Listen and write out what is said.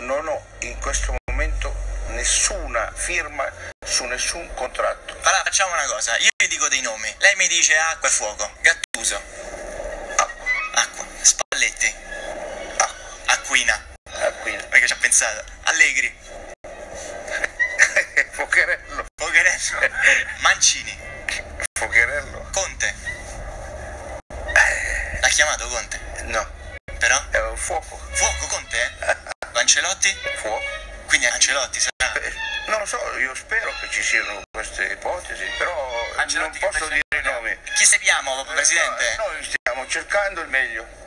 non ho in questo momento nessuna firma su nessun contratto. Allora facciamo una cosa, io vi dico dei nomi, lei mi dice acqua e fuoco. Gattuso. Acqua. Spalletti. Acquina. Perché ci ha pensato. Allegri. Focherello. Mancini. Focherello. Conte. L'ha chiamato Conte? No. Però? È un fuoco. Fuoco Conte? Ancelotti? Fuoco. Quindi Ancelotti sarà? Non lo so, io spero che ci siano queste ipotesi, però Ancelotti non posso dire i nomi. Chi seguiamo, presidente? Noi stiamo cercando il meglio.